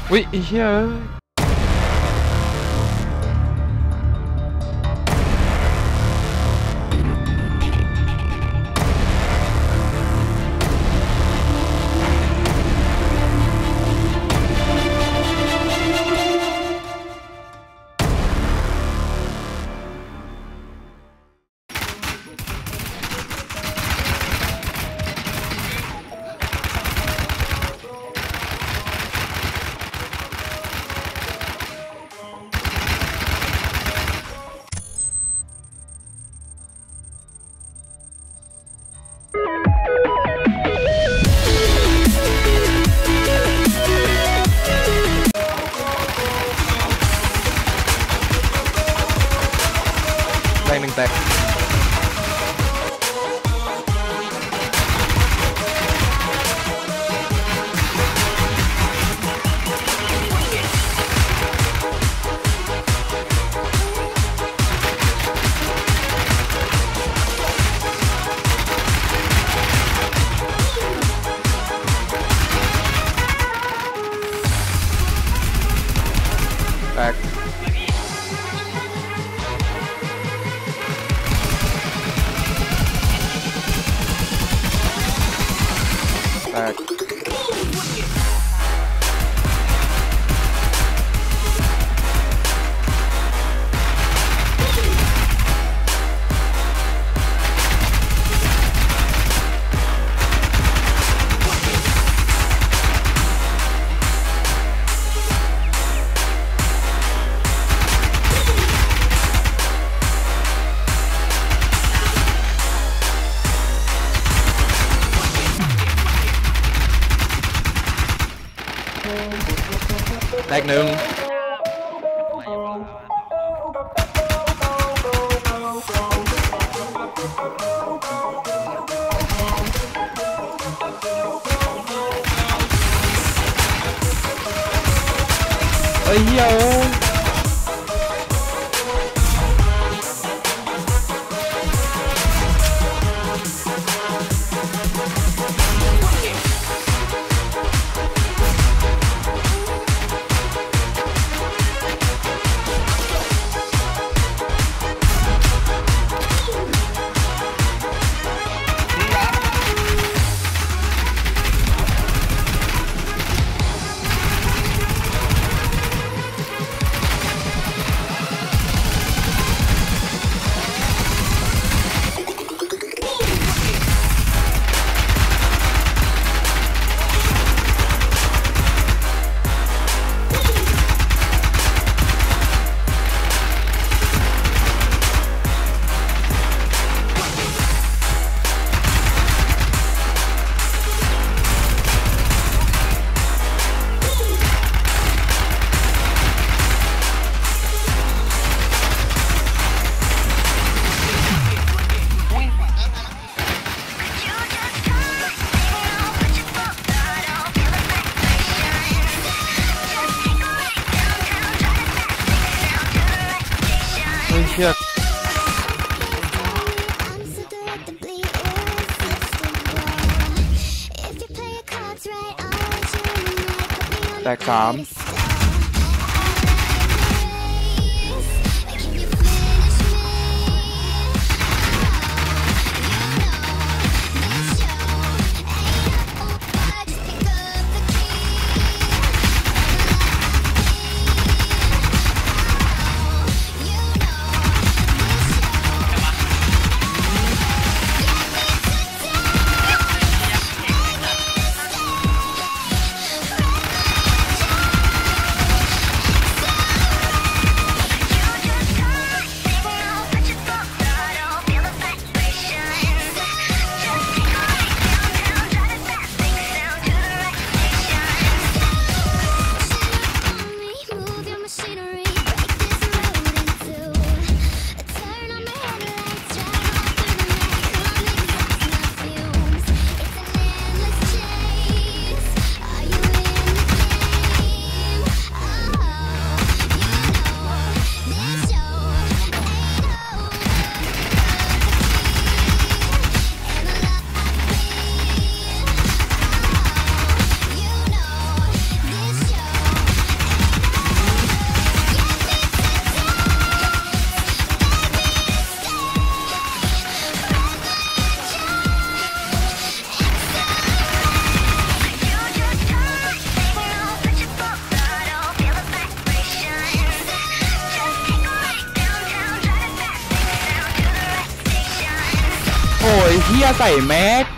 อุ้ยไอ้เหี้ยแรงหนึ่งแตกแตกแตกแตกหนึ่งเฮ้ยเหี้ยเชือกแตกสามเฮียใส่แม็ก